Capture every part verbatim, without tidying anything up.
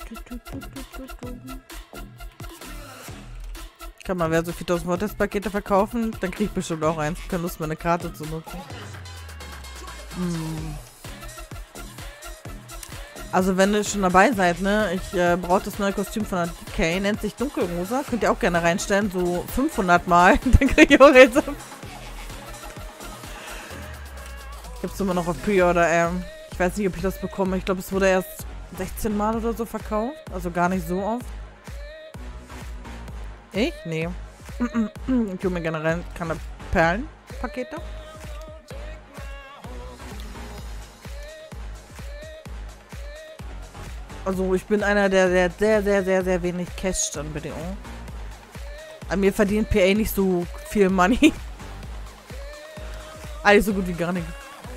Kann man, wer so viertausend Vorteilspakete verkaufen, dann kriegt bestimmt auch eins. Keine Lust, meine Karte zu nutzen. Hm. Also wenn ihr schon dabei seid, ne, ich äh, brauche das neue Kostüm von der D K, nennt sich Dunkelrosa, könnt ihr auch gerne reinstellen, so fünfhundert Mal, dann kriege ich auch jetzt. Gibt's immer noch auf Pre-Order, ähm, ich weiß nicht, ob ich das bekomme, ich glaube, es wurde erst sechzehn Mal oder so verkauft, also gar nicht so oft. Ich? Nee. Ich hole mir generell keine Perlenpakete. Also ich bin einer, der, der sehr, sehr, sehr, sehr wenig casht an B D O. An mir verdient P A nicht so viel Money. Eigentlich so gut wie gar nicht.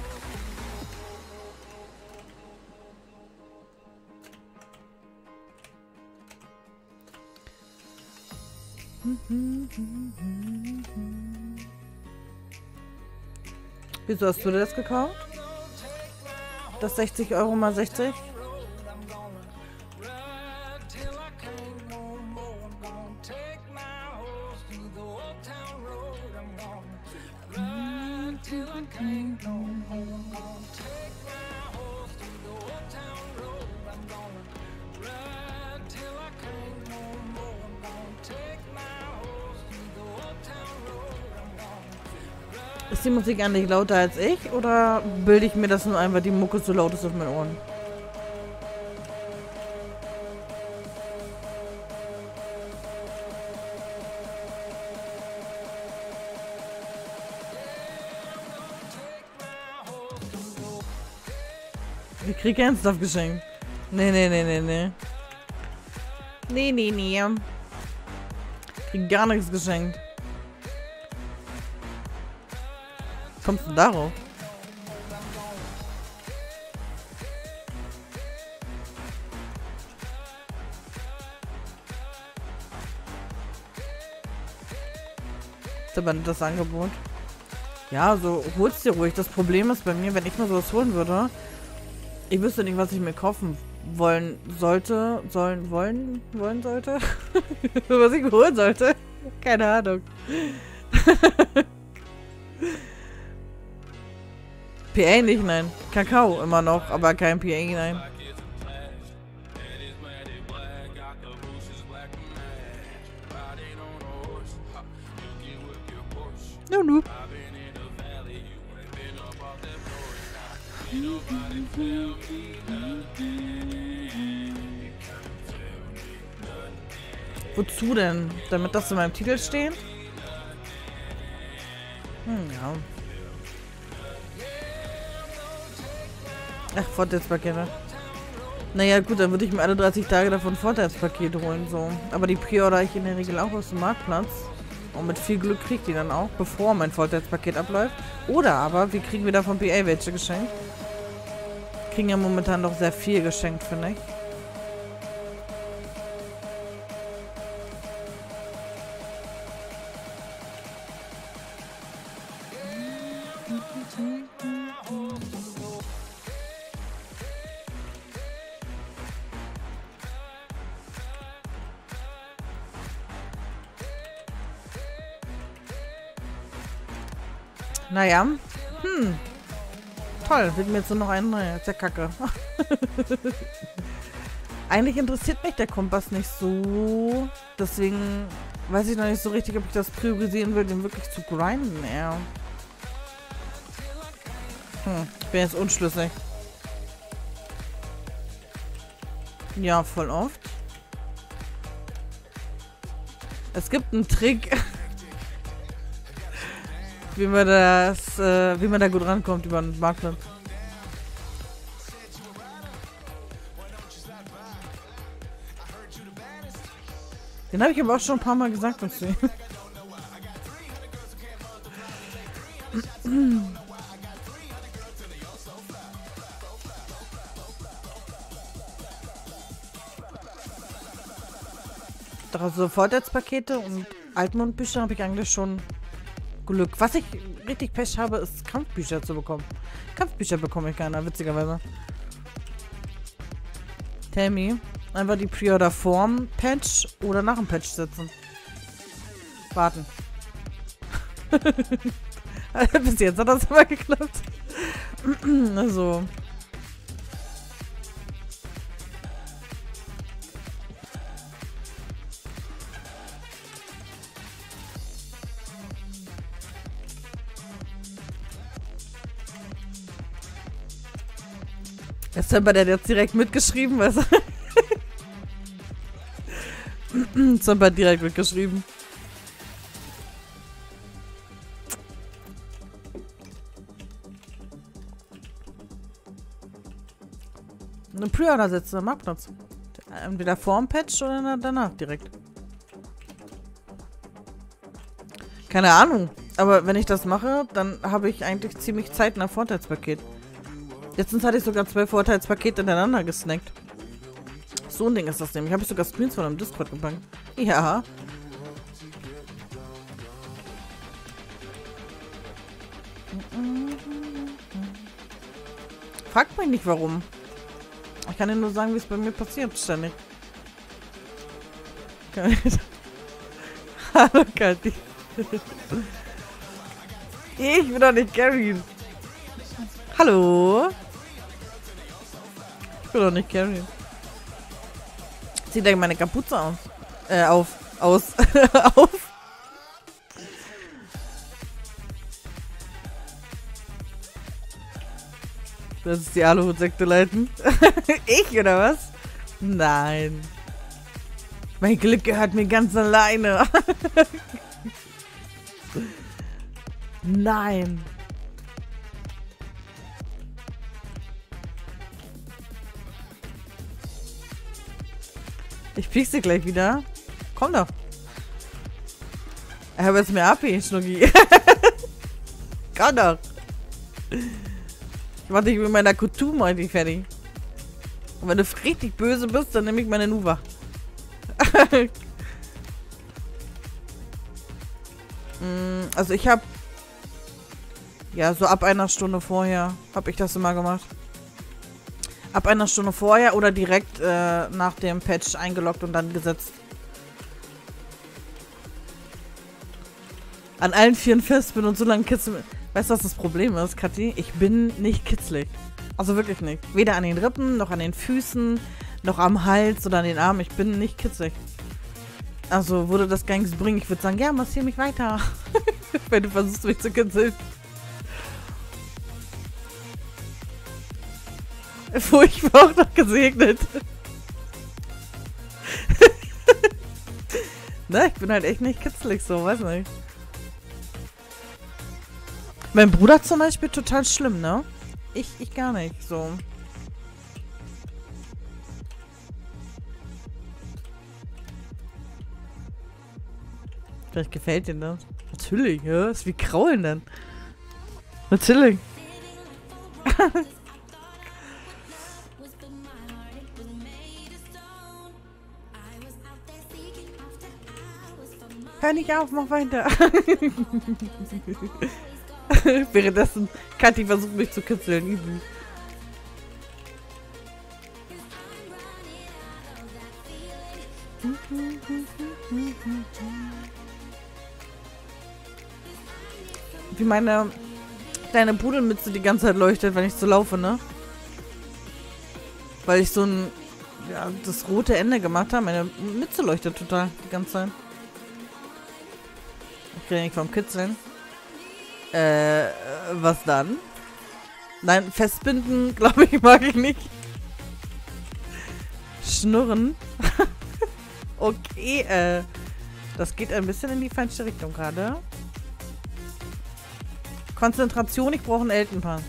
Wieso hast du dir das gekauft? Das sechzig Euro mal sechzig? Ist die Musik eigentlich lauter als ich oder bilde ich mir das nur ein, weil die Mucke so laut ist auf meinen Ohren? Ich krieg ernsthaft geschenkt. Nee, nee, nee, nee, nee. Nee, nee, nee. Ich krieg gar nichts geschenkt. Kommst du darauf? Ist aber nicht das Angebot. Ja, so holst dir ruhig. Das Problem ist bei mir, wenn ich mir sowas holen würde, ich wüsste nicht, was ich mir kaufen wollen sollte, sollen, wollen, wollen sollte. Was ich mir holen sollte. Keine Ahnung. P A nicht, nein. Kakao immer noch, aber kein P A, nein. No, no. Wozu denn? Damit das in meinem Titel steht? Hm, ja. Ach, Vorteilspakete. Naja, gut, dann würde ich mir alle dreißig Tage davon Vorteilspakete holen, so. Aber die pre-order ich in der Regel auch aus dem Marktplatz. Und mit viel Glück kriegt die dann auch, bevor mein Vorteilspaket abläuft. Oder aber, wir kriegen wieder von P A welche geschenkt. Kriegen ja momentan doch sehr viel geschenkt, finde ich. Naja. Hm. Toll. Wird mir jetzt nur noch ein neuer. Ist ja kacke. Eigentlich interessiert mich der Kompass nicht so. Deswegen weiß ich noch nicht so richtig, ob ich das priorisieren will, den wirklich zu grinden. Ja. Hm. Ich bin jetzt unschlüssig. Ja, voll oft. Es gibt einen Trick, wie man das, äh, wie man da gut rankommt über den Marktplatz. Den habe ich aber auch schon ein paar Mal gesagt dazu. Doch so Vorteilspakete und Altmundbücher habe ich eigentlich schon Glück. Was ich richtig Pech habe, ist Kampfbücher zu bekommen. Kampfbücher bekomme ich keiner, witzigerweise. Tell me. Einfach die Pre-Order vorm Patch oder nach dem Patch setzen. Warten. Bis jetzt hat das immer geklappt. Also. Der Semper, der hat jetzt direkt mitgeschrieben, weißt du? Semper hat direkt mitgeschrieben. Eine Pre-Order setzen am Marktplatz. Entweder vorm Patch oder danach direkt. Keine Ahnung. Aber wenn ich das mache, dann habe ich eigentlich ziemlich zeitnah Vorteilspaket. Letztens hatte ich sogar zwei Vorteilspakete hintereinander gesnackt. So ein Ding ist das nämlich. Habe ich sogar Screens von einem Discord gepackt. Ja. Fragt mich nicht warum. Ich kann dir nur sagen, wie es bei mir passiert ständig. Hallo Kathi. Ich bin doch nicht Gary. Hallo. Ich bin doch nicht Gary. Zieh gleich meine Kapuze aus. Äh, auf. Aus. Auf. Das ist die Aluhut-Sekte leiten. Ich, oder was? Nein. Mein Glück gehört mir ganz alleine. Nein. Ich piekse gleich wieder. Komm doch. Ich habe jetzt mehr A P, Schnucki. Komm doch. Ich mach dich mit meiner Kutum heute fertig. Und wenn du richtig böse bist, dann nehme ich meine Nuva. Also ich habe ja so ab einer Stunde vorher habe ich das immer gemacht. Ab einer Stunde vorher oder direkt äh, nach dem Patch eingeloggt und dann gesetzt. An allen Vieren fest bin und so lange kitzeln. Weißt du, was das Problem ist, Kathi? Ich bin nicht kitzlig. Also wirklich nicht. Weder an den Rippen, noch an den Füßen, noch am Hals oder an den Armen. Ich bin nicht kitzlig. Also würde das gar nichts bringen. Ich würde sagen, ja, massier mich weiter. Wenn du versuchst, mich zu kitzeln. Furchtbar auch noch gesegnet. Ne, ich bin halt echt nicht kitzlig so, weiß nicht. Mein Bruder zum Beispiel total schlimm, ne? Ich, ich gar nicht, so. Vielleicht gefällt dir das. Natürlich, ja. Ist wie Kraulen dann. Natürlich. Hör nicht auf, mach weiter. Währenddessen Kathi versucht mich zu kitzeln. Easy. Wie meine kleine Pudelmütze die ganze Zeit leuchtet, wenn ich so laufe, ne? Weil ich so ein, ja, das rote Ende gemacht habe. Meine Mütze leuchtet total die ganze Zeit. Ich rede nicht vom Kitzeln. Äh, was dann? Nein, festbinden, glaube ich, mag ich nicht. Schnurren. Okay, äh. Das geht ein bisschen in die falsche Richtung gerade. Konzentration, ich brauche einen Elternpaar.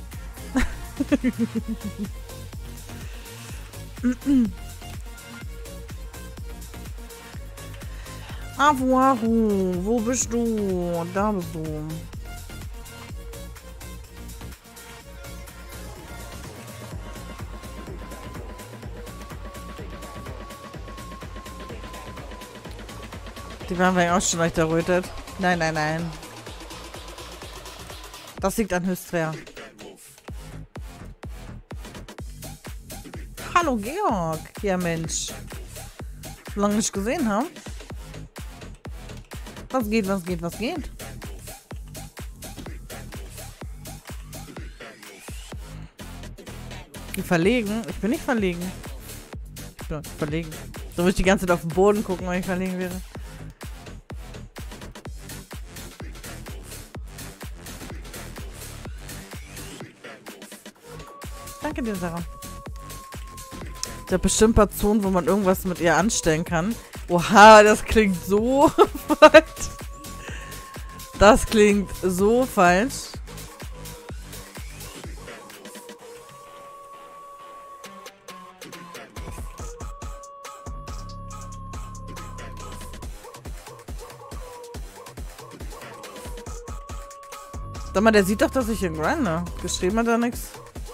Avuaru, wo bist du? Da bist du. Die waren wir ja auch schon leicht errötet. Nein, nein, nein. Das liegt an Hystria. Hallo Georg. Ja, Mensch. lange nicht gesehen haben. Was geht, was geht, was geht? Die verlegen? Ich bin nicht verlegen. Ich bin nicht verlegen. So würde ich die ganze Zeit auf den Boden gucken, wenn ich verlegen wäre. Danke dir, Sarah. Es gibt bestimmt ein paar Zonen, wo man irgendwas mit ihr anstellen kann. Oha, das klingt so falsch. Das klingt so falsch. Sag mal, der sieht doch, dass ich hier grinde. Geschrieben hat er nichts.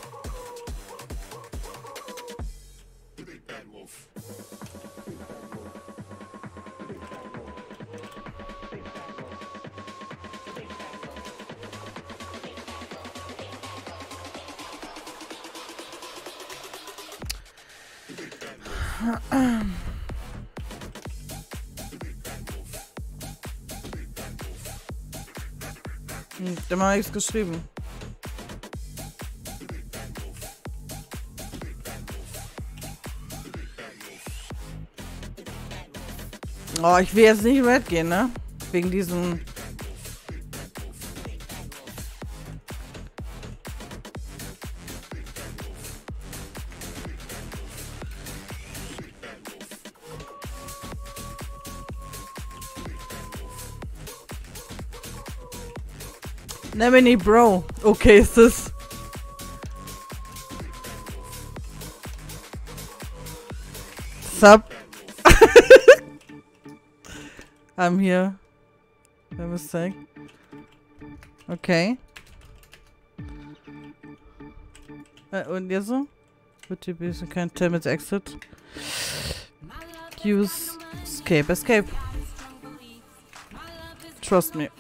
Hm, der hat nichts geschrieben. Oh, ich will jetzt nicht red gehen, ne? Wegen diesem... Never nie, Bro. Okay, ist das. Sup? I'm here. By mistake. Okay. Äh, und jetzt so? Bitte, bitte, kein Tell mit Exit. Use Escape. Escape. Trust me.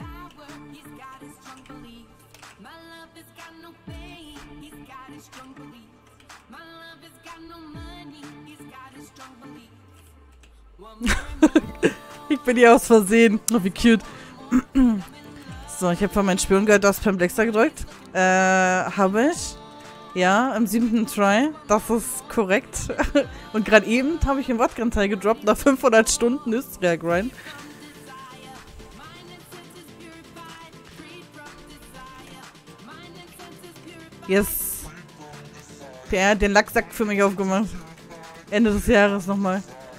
Ich bin hier aus Versehen. Oh, wie cute. So, ich habe von meinem Spiongeld das Pemblexer gedrückt. Äh, habe ich. Ja, im siebten Try. Das ist korrekt. Und gerade eben habe ich den Wattgrenteil gedroppt nach fünfhundert Stunden Istria Grind. Yes. Der hat den Lacksack für mich aufgemacht. Ende des Jahres nochmal.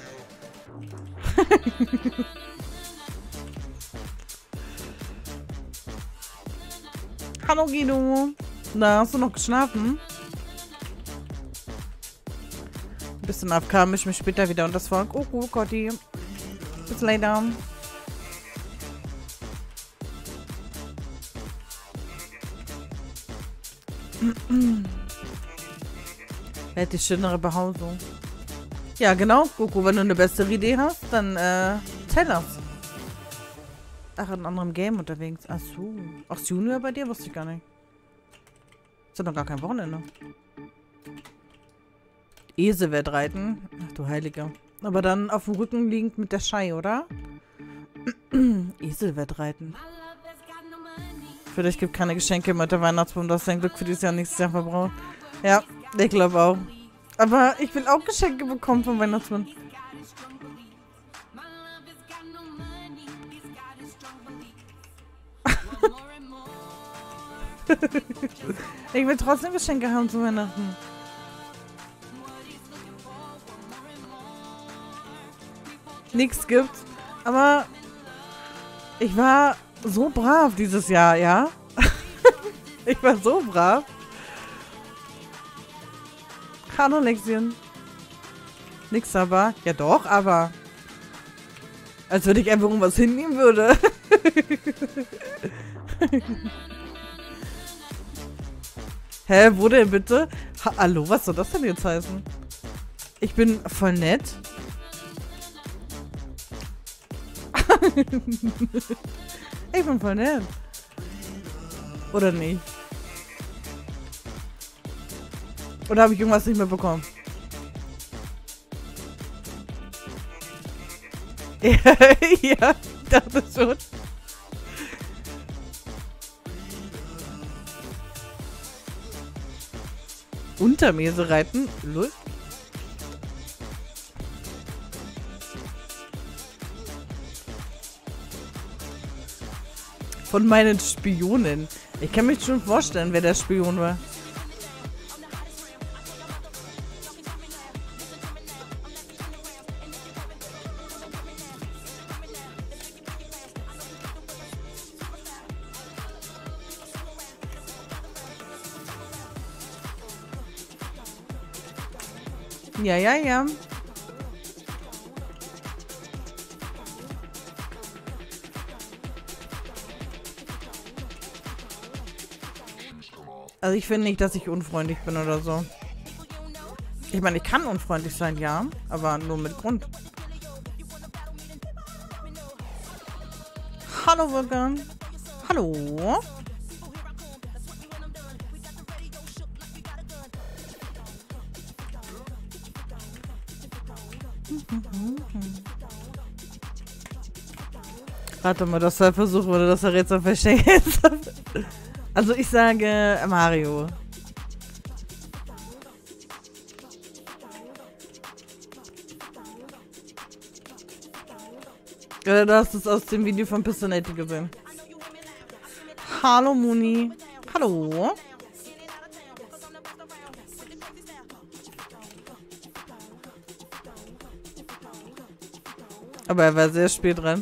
Hallo Guido. Na, hast du noch geschlafen? Ein bisschen A F K, misch mich später wieder und das Volk. Oh, oh Gotti. Bis later. Wer hat die schönere Behausung? Ja, genau, Goku, wenn du eine bessere Idee hast, dann äh, tell us. Ach, in einem anderen Game unterwegs. Ach so. Ach, Junior bei dir? Wusste ich gar nicht. Ist doch noch gar kein Wochenende. Esel reiten. Ach du Heiliger. Aber dann auf dem Rücken liegend mit der Schei, oder? Esel reiten. Für dich gibt keine Geschenke mit der Weihnachtsbaum. Du hast dein Glück für dieses Jahr nächstes Jahr verbraucht. Ja, ich glaube auch. Aber ich will auch Geschenke bekommen vom Weihnachtsmann. Ich will trotzdem Geschenke haben zu Weihnachten. Nichts gibt's. Aber ich war so brav dieses Jahr, ja? Ich war so brav. Hallo Lexien. Nix aber. Ja doch, aber. Als würde ich einfach irgendwas hinnehmen würde. Hä, wo denn bitte? Ha Hallo, was soll das denn jetzt heißen? Ich bin voll nett. Ich bin voll nett. Oder nicht? Oder habe ich irgendwas nicht mehr bekommen? Ja, ich dachte schon. Untermese reiten? Lul. Von meinen Spionen. Ich kann mich schon vorstellen, wer der Spion war. Ja, ja, ja. Also ich finde nicht, dass ich unfreundlich bin oder so. Ich meine, ich kann unfreundlich sein, ja, aber nur mit Grund. Hallo, Wolfgang. Hallo. Warte mal, das soll versuchen, oder das Rätsel verstecken. Also ich sage Mario. Oder du hast es aus dem Video von Pistonetti gesehen. Hallo Muni. Hallo. Aber er war sehr spät dran.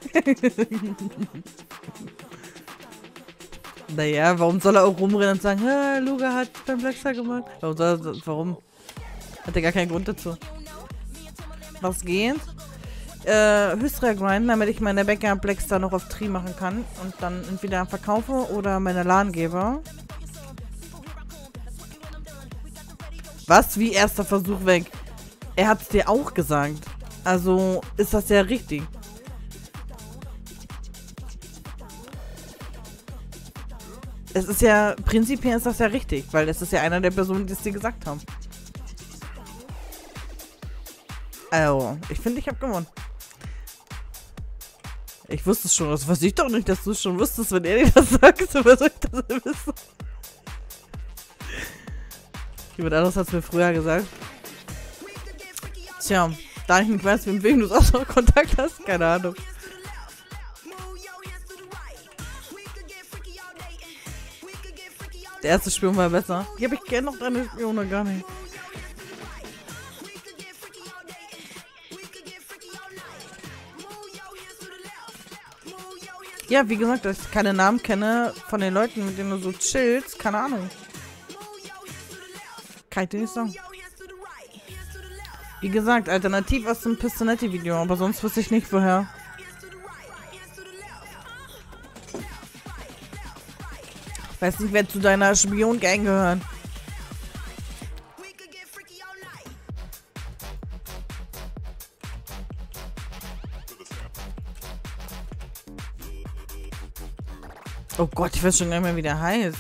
Naja, warum soll er auch rumrennen und sagen, hey, Luga hat beim Blackstar gemacht? Warum soll er, warum? Hat er gar keinen Grund dazu. Was geht? Äh, Hystra grinden, damit ich meine Backup Blackstar noch auf Tri machen kann und dann entweder verkaufe oder meine LAN gebe. Was? Wie erster Versuch weg? Er hat es dir auch gesagt. Also ist das ja richtig. Es ist ja, prinzipiell ist das ja richtig, weil es ist ja einer der Personen, die es dir gesagt haben. Also, ich finde, ich habe gewonnen. Ich wusste es schon, das weiß ich doch nicht, dass du es schon wusstest, wenn er dir das sagt, aber soll ich das denn wissen? Jemand anderes hat es mir früher gesagt. Tja, da ich nicht weiß, mit wem du auch noch Kontakt hast, keine Ahnung. Der erste Spion war besser. Ja, aber ich kenne noch deine Spione gar nicht. Ja, wie gesagt, dass ich keine Namen kenne von den Leuten, mit denen du so chillst. Keine Ahnung. Kann ich dir nicht sagen. Wie gesagt, alternativ aus dem Pistonetti-Video, aber sonst wüsste ich nicht, woher. Ich weiß nicht, wer zu deiner Spion-Gang gehört. Oh Gott, ich weiß schon gar nicht mehr, wie der heißt.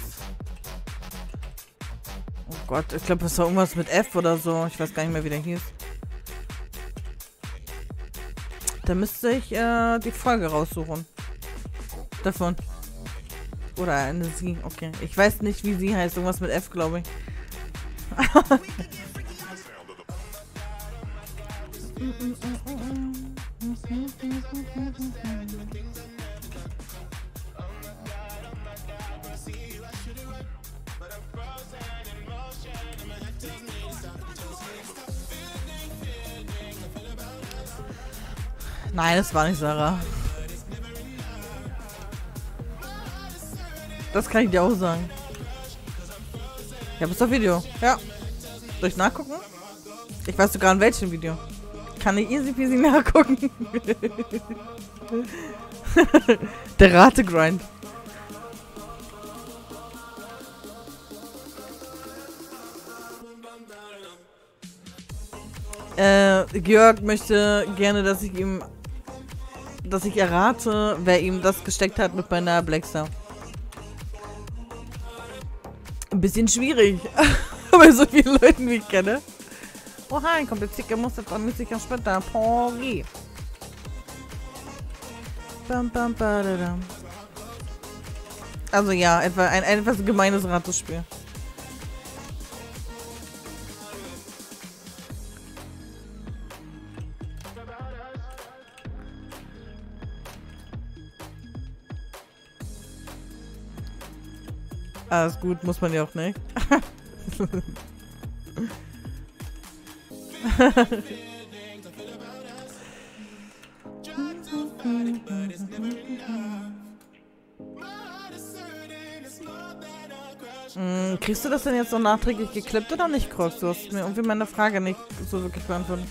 Oh Gott, ich glaube, das war irgendwas mit F oder so. Ich weiß gar nicht mehr, wie der hieß. Da müsste ich äh, die Folge raussuchen. Davon. Oder eine sie. Okay. Ich weiß nicht, wie sie heißt. Irgendwas mit F, glaube ich. Nein, das war nicht Sarah. Das kann ich dir auch sagen. Ich habe es auf Video. Ja. Soll ich nachgucken? Ich weiß sogar in welchem Video. Kann ich easy peasy nachgucken. Der Rategrind. Äh, Georg möchte gerne, dass ich ihm, dass ich errate, wer ihm das gesteckt hat mit meiner Blackstar. Ein bisschen schwierig, bei so vielen Leuten, wie ich kenne. Oh hi, kommt jetzt Ticker, muss jetzt an mich sicher später. Porgi. Bam, bam, badadam. Also ja, etwa ein, ein etwas gemeines Ratespiel. Alles gut, muss man ja auch nicht. hm, kriegst du das denn jetzt so nachträglich geklippt oder nicht, Crocs? Du hast mir irgendwie meine Frage nicht so wirklich beantwortet.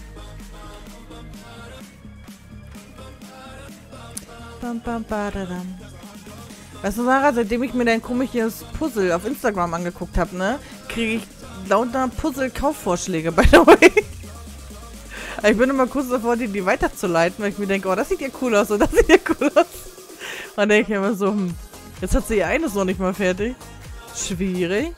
Bam, bam, badadam. Weißt du, Sarah, seitdem ich mir dein komisches Puzzle auf Instagram angeguckt habe, ne, kriege ich lauter Puzzle-Kaufvorschläge, by the way. Ich bin immer kurz davor, die, die weiterzuleiten, weil ich mir denke, oh, das sieht ja cool aus und das sieht ja cool aus. Und dann denke ich immer so, hm, jetzt hat sie ihr eines noch nicht mal fertig. Schwierig.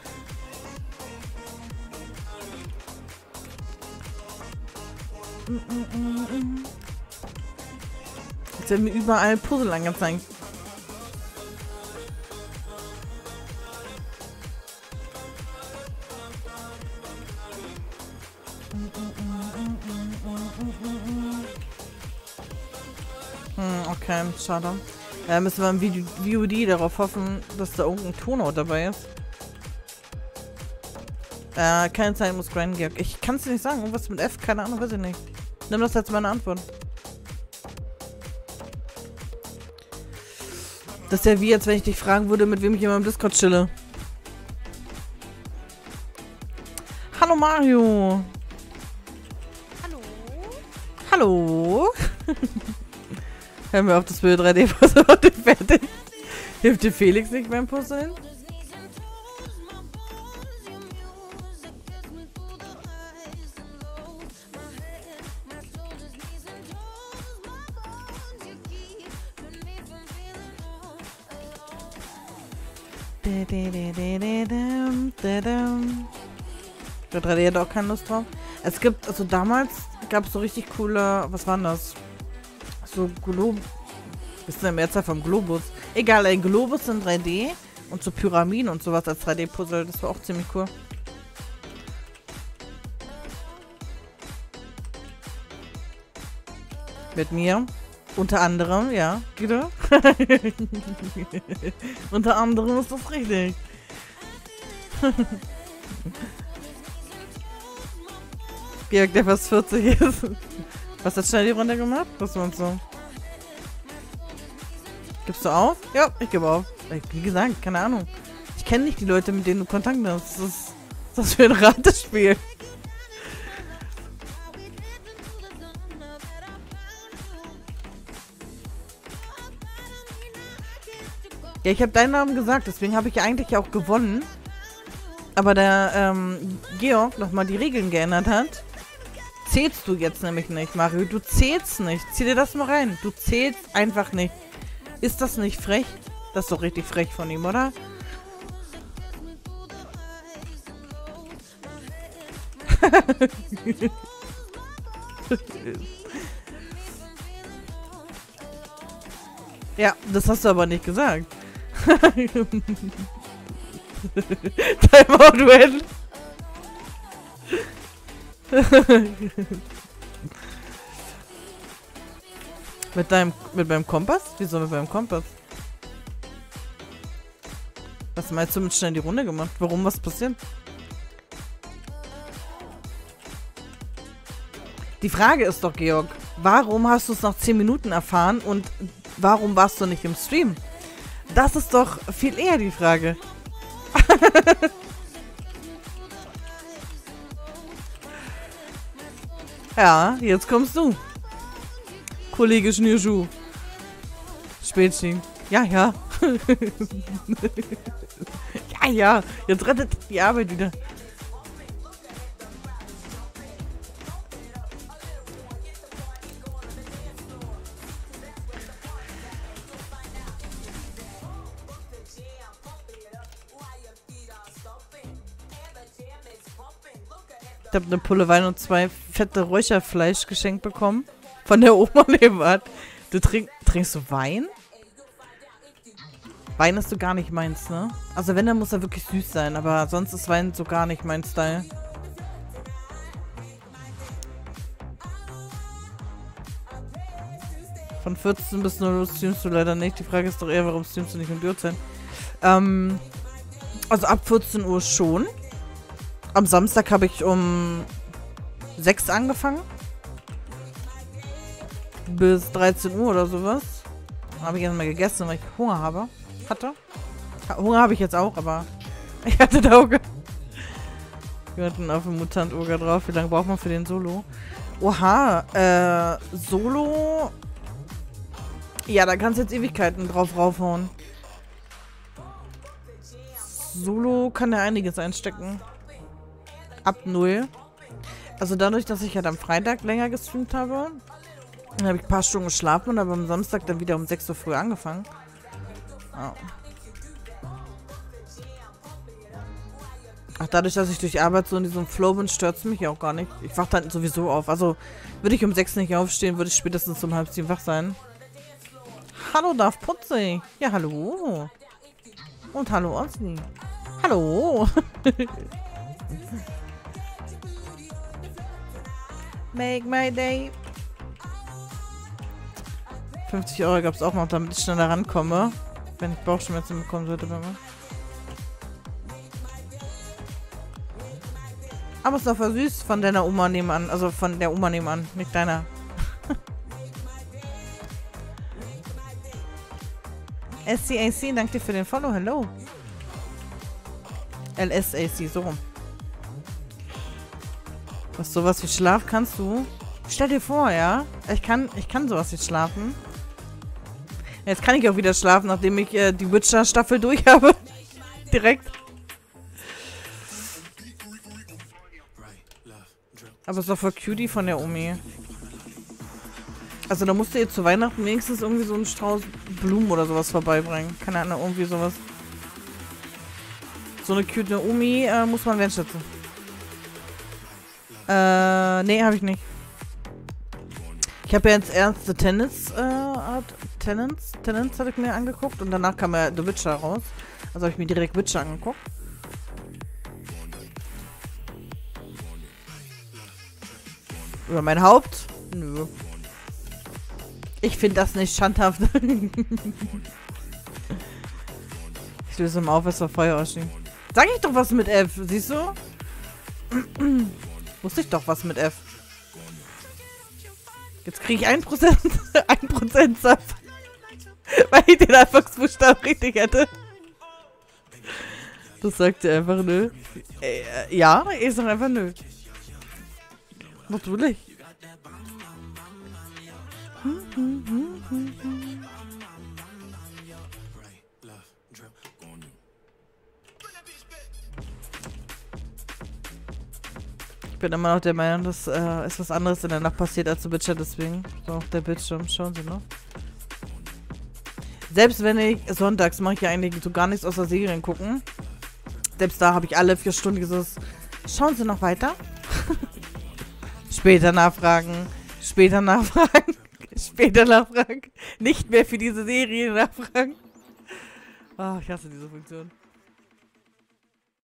Jetzt werden mir überall Puzzle angezeigt. Hm, okay, schade. Ja, müssen wir im V O D darauf hoffen, dass da irgendein Tonort dabei ist. Äh, keine Zeit muss grinden, Georg. Ich kann es dir nicht sagen. Irgendwas mit F, keine Ahnung, weiß ich nicht. Nimm das als meine Antwort. Das ist ja wie, als wenn ich dich fragen würde, mit wem ich immer im Discord chille. Hallo Mario. Hallo. Hallo. Hör mir auf, das Bild drei D-Puzzle heute fertig. Hilft dir Felix nicht beim Puzzeln? Der drei D hat auch keine Lust drauf. Es gibt, also damals gab es so richtig coole, was waren das? So Glob... Ist eine Mehrzahl vom Globus. Egal, ein Globus in drei D und so Pyramiden und sowas als drei D-Puzzle. Das war auch ziemlich cool. Mit mir. Unter anderem, ja. Guido? Unter anderem ist das richtig. Georg, der fast vierzig ist. Was hat schnell die Runde gemacht? Was war uns so? Gibst du auf? Ja, ich gebe auf. Wie gesagt, keine Ahnung. Ich kenne nicht die Leute, mit denen du Kontakt hast. Das ist das für ein Ratespiel. Ja, ich habe deinen Namen gesagt, deswegen habe ich ja eigentlich auch gewonnen. Aber der ähm, Georg nochmal die Regeln geändert hat. Zählst du jetzt nämlich nicht, Mario. Du zählst nicht. Zieh dir das mal rein. Du zählst einfach nicht. Ist das nicht frech? Das ist doch richtig frech von ihm, oder? Ja, das hast du aber nicht gesagt. Timeout-Duell. Mit deinem, mit meinem Kompass? Wieso mit meinem Kompass? Was meinst du mit schnell die Runde gemacht? Warum, was passiert? Die Frage ist doch, Georg, warum hast du es nach zehn Minuten erfahren und warum warst du nicht im Stream? Das ist doch viel eher die Frage. Ja, jetzt kommst du. Kollege Schnürschuh. Spätschienen. Ja, ja. Ja, ja. Jetzt rettet die Arbeit wieder. Ich habe eine Pulle Wein und zwei fette Räucherfleisch geschenkt bekommen. Von der Oma Lebart. Du trink, trinkst du Wein? Wein ist so gar nicht meins, ne? Also wenn, dann muss er wirklich süß sein, aber sonst ist Wein so gar nicht mein Style. Von vierzehn bis null Uhr streamst du leider nicht. Die Frage ist doch eher, warum streamst du nicht um die Uhrzeit? Ähm, also ab vierzehn Uhr schon. Am Samstag habe ich um sechs angefangen. Bis dreizehn Uhr oder sowas. Habe ich erstmal gegessen, weil ich Hunger habe. Hatte. Hunger habe ich jetzt auch, aber ich hatte da Hunger. Wir hatten auf dem Mutant-Oger drauf. Wie lange braucht man für den Solo? Oha, äh, Solo... Ja, da kannst du jetzt Ewigkeiten drauf raufhauen. Solo kann ja einiges einstecken. Ab null. Also dadurch, dass ich halt am Freitag länger gestreamt habe, dann habe ich ein paar Stunden geschlafen und habe am Samstag dann wieder um sechs Uhr früh angefangen. Oh. Ach, dadurch, dass ich durch Arbeit so in diesem Flow bin, stört es mich ja auch gar nicht. Ich wach dann sowieso auf. Also würde ich um sechs nicht aufstehen, würde ich spätestens um halb sieben wach sein. Hallo, Darf Putzi. Ja, hallo. Und hallo, Osni. Hallo. Make my day. fünfzig Euro gab es auch noch, damit ich schneller rankomme. Wenn ich Bauchschmerzen bekommen würde. Aber es ist doch voll süß von deiner Oma nebenan. Also von der Oma nebenan, nicht deiner. S C A C, danke dir für den Follow. Hello. L S A C, so rum. Was, sowas wie Schlaf kannst du? Stell dir vor, ja? Ich kann, ich kann sowas wie schlafen. Jetzt kann ich auch wieder schlafen, nachdem ich äh, die Witcher-Staffel durch habe. Direkt. Aber es ist doch voll cutie von der Omi. Also da musst du ihr zu Weihnachten wenigstens irgendwie so einen Strauß Blumen oder sowas vorbeibringen. Keine Ahnung, irgendwie sowas. So eine cute Omi äh, muss man wertschätzen. Äh, nee, habe ich nicht. Ich habe ja jetzt erst The Tenants, äh, Art, Tenants, Tenants hatte ich mir angeguckt und danach kam ja The Witcher raus. Also habe ich mir direkt Witcher angeguckt. Über mein Haupt? Nö. Ich finde das nicht standhaft. Ich löse mal auf, es war Feuer ausstehen. Sag ich doch was mit F, siehst du? Wusste ich doch was mit F. Jetzt kriege ich ein Prozent, ein Prozent Satz. Weil ich den Anfangsbuchstaben richtig hätte. Das sagt sie einfach nö. Äh, ja, ich sag einfach nö. Was will ich? Hm, hm, hm, hm, hm. Ich bin immer noch der Meinung, dass äh, ist was anderes in der Nacht passiert als zu Witcher, deswegen so auf der Bildschirm. Schauen Sie noch. Selbst wenn ich sonntags mache ich ja eigentlich so gar nichts außer Serien gucken. Selbst da habe ich alle vier Stunden gesagt, schauen Sie noch weiter? Später nachfragen. Später nachfragen. Später nachfragen. Nicht mehr für diese Serie nachfragen. Oh, ich hasse diese Funktion.